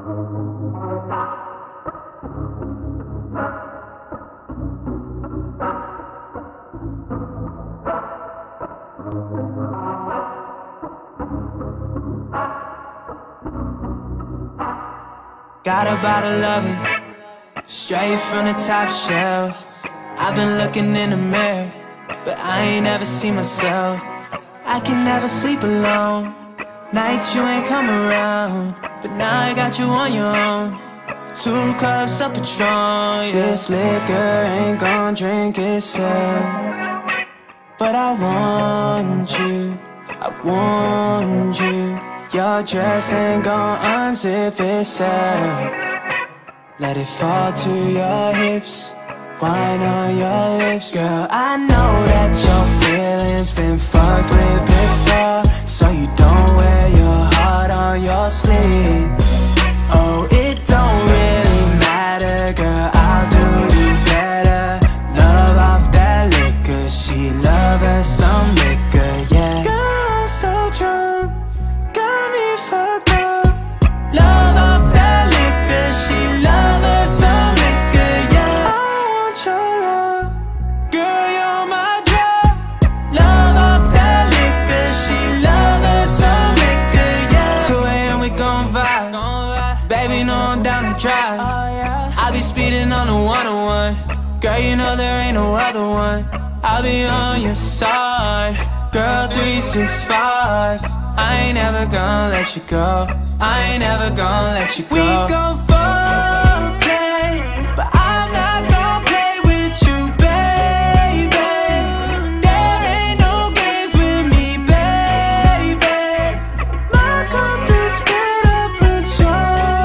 Got a bottle of it, straight from the top shelf. I've been looking in the mirror, but I ain't ever seen myself. I can never sleep alone, nights you ain't come around, but now I got you on your own. 2 cups of Patron, this liquor ain't gon' drink itself. But I want you, I want you. Your dress ain't gon' unzip itself. Let it fall to your hips, wine on your lips. Girl, I know that your feelings been fucked with before, so you don't wear your heart on your sleeve. Oh, it don't really matter, girl, I'll do you better. Love off that liquor, she love her some liquor, yeah. Girl, I'm so drunk, got me fucked up. Love off that liquor, she love her some liquor, yeah. I want your love, girl, you're my drug. Love off that liquor, she love her some liquor, yeah. 2 a.m. we gon' vibe, baby, know I'm down to drive. I be speeding on the 101, girl, you know there ain't no other one. I'll be on your side, girl, 365. I ain't never gonna let you go, I ain't never gonna let you go. We gon' foreplay, but I'm not gon' play with you, baby. There ain't no games with me, baby. My cup is filled up with your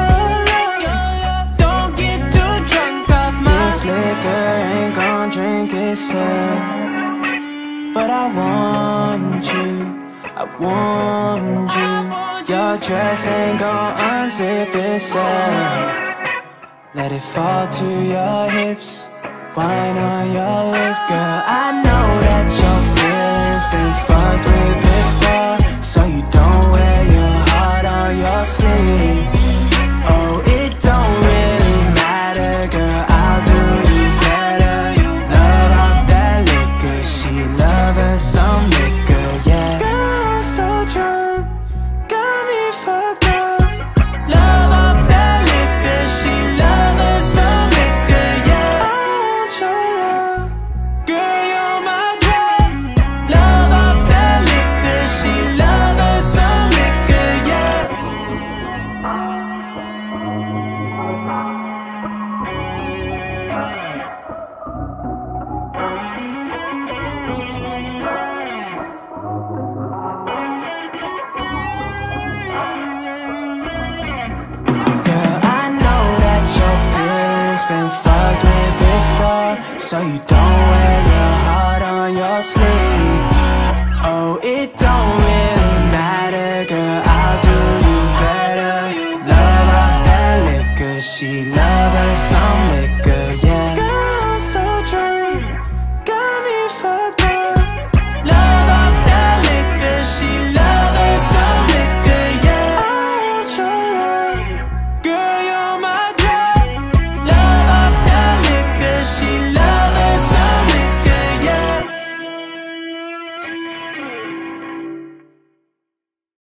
love. Don't get too drunk off my this liquor ain't gon' drink itself. But I want you, I want you. Your dress ain't gon' unzip itself. Let it fall to your hips, wine on your lip. Girl, I know that your feelings been fucked with before, so you don't wear your heart on your sleeve. Oh, it don't really matter, girl, I'll do you better. Love off that liquor, she love her some liquor, yeah. Girl, I'm so drunk, got me fucked up. Love off that liquor, she love her some liquor, yeah. I want your love, girl, you're my drug. Love off that liquor, she love her some liquor, yeah. Girl, I know that your feelings been fucked with before, so you don't wear your heart on your sleeve.